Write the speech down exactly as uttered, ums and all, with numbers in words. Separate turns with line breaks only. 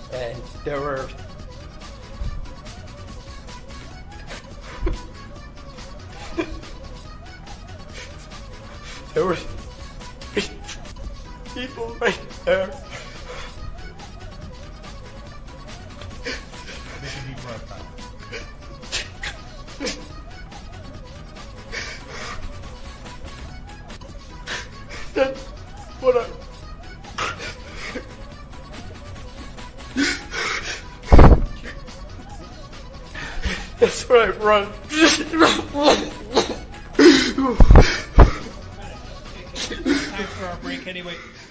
and there were there were people right there.
Make a deep breath out.
That's what I. That's what I run.
Time for our break anyway.